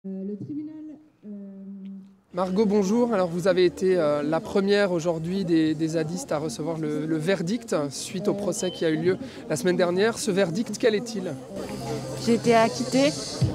Le tribunal. Margot, bonjour. Alors vous avez été la première aujourd'hui des zadistes à recevoir le verdict suite au procès qui a eu lieu la semaine dernière. Ce verdict, quel est-il? J'ai été acquittée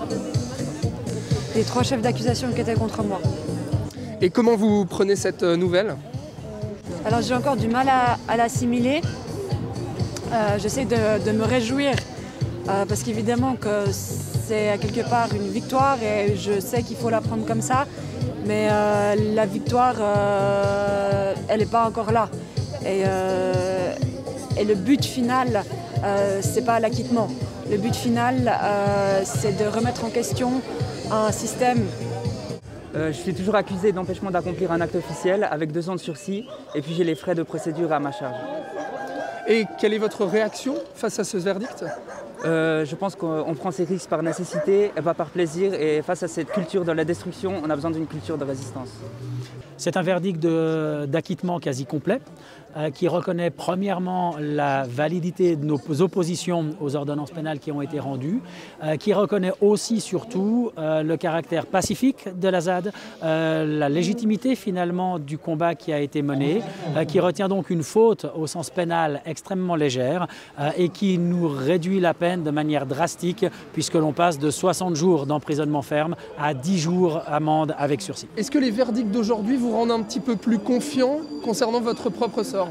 des 3 chefs d'accusation qui étaient contre moi. Et comment vous prenez cette nouvelle? Alors j'ai encore du mal à l'assimiler. J'essaie de me réjouir parce qu'évidemment que c'est quelque part une victoire et je sais qu'il faut la prendre comme ça. Mais la victoire, elle n'est pas encore là. Et le but final, c'est pas l'acquittement. Le but final, c'est de remettre en question un système. Je suis toujours accusé d'empêchement d'accomplir un acte officiel avec 2 ans de sursis et puis j'ai les frais de procédure à ma charge. Et quelle est votre réaction face à ce verdict? Je pense qu'on prend ces risques par nécessité et pas par plaisir, et face à cette culture de la destruction, on a besoin d'une culture de résistance. C'est un verdict d'acquittement quasi complet qui reconnaît premièrement la validité de nos oppositions aux ordonnances pénales qui ont été rendues, qui reconnaît aussi surtout le caractère pacifique de la ZAD, la légitimité finalement du combat qui a été mené, qui retient donc une faute au sens pénal extrêmement légère et qui nous réduit la peine de manière drastique puisque l'on passe de 60 jours d'emprisonnement ferme à 10 jours amende avec sursis. Est-ce que les verdicts d'aujourd'hui vous rendent un petit peu plus confiant concernant votre propre sort?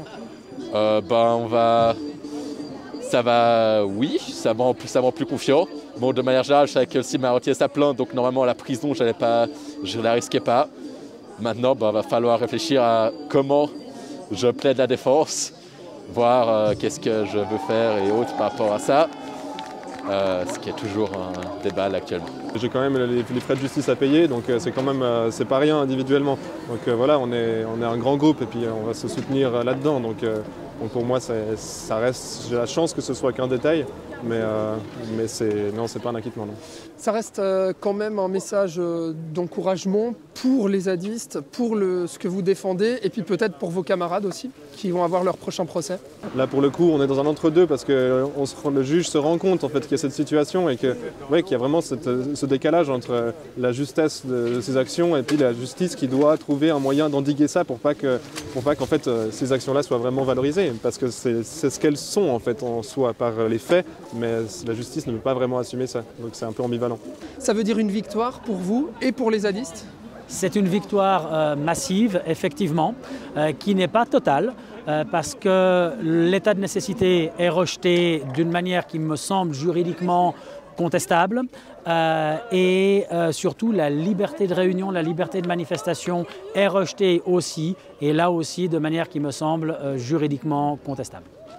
Oui, ça me rend plus confiant. Bon, de manière générale, je savais que si m'a retiré sa plainte, donc normalement la prison, je ne la risquais pas. Maintenant, va falloir réfléchir à comment je plaide la défense, voir qu'est-ce que je veux faire et autres par rapport à ça. Ce qui est toujours un débat actuellement. J'ai quand même les frais de justice à payer, donc c'est pas rien individuellement. Donc voilà, on est un grand groupe et puis on va se soutenir là-dedans. Donc pour moi, ça reste, j'ai la chance que ce soit qu'un détail, mais c'est pas un acquittement. Non. Ça reste quand même un message d'encouragement pour les zadistes, pour ce que vous défendez, et puis peut-être pour vos camarades aussi, qui vont avoir leur prochain procès. Là, pour le coup, on est dans un entre-deux parce que le juge se rend compte en fait, qu'il y a cette situation et qu'il y a vraiment ce décalage entre la justesse de ses actions et puis la justice qui doit trouver un moyen d'endiguer ça pour pas qu'en fait, ces actions-là soient vraiment valorisées. Parce que c'est ce qu'elles sont en fait en soi par les faits, mais la justice ne peut pas vraiment assumer ça. Donc c'est un peu ambivalent. Ça veut dire une victoire pour vous et pour les zadistes? C'est une victoire massive, effectivement, qui n'est pas totale, parce que l'état de nécessité est rejeté d'une manière qui me semble juridiquement contestable, et surtout la liberté de réunion, la liberté de manifestation est rejetée aussi, et là aussi de manière qui me semble juridiquement contestable.